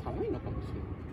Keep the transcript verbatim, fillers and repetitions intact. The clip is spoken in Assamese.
寒いのかもしれない。